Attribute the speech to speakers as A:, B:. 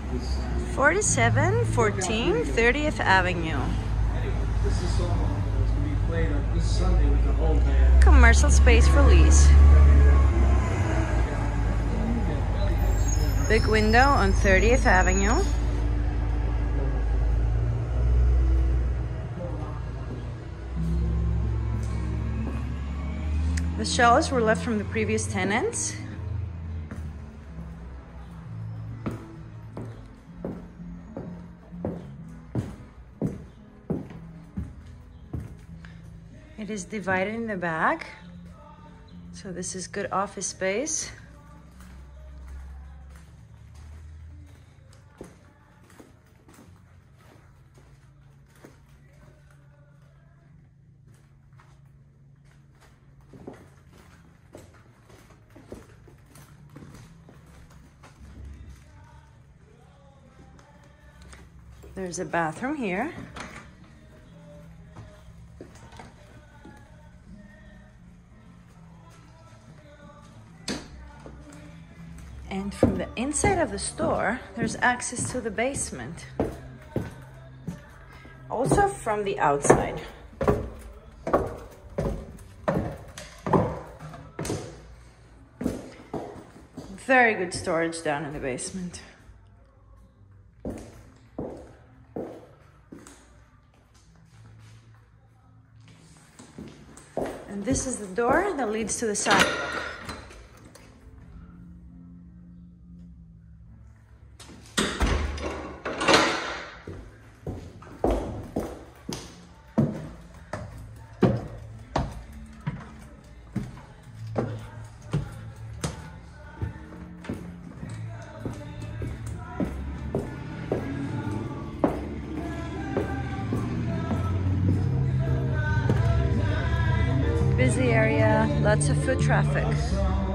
A: 4714 30th Avenue.
B: This is song that's going to be played on this Sunday with the whole band.
A: Commercial space for lease. Big window on 30th Avenue. The shelves were left from the previous tenants. It is divided in the back, so this is good office space. There's a bathroom here. And from the inside of the store, there's access to the basement. Also from the outside. Very good storage down in the basement. And this is the door that leads to the sidewalk. Busy area, lots of foot traffic.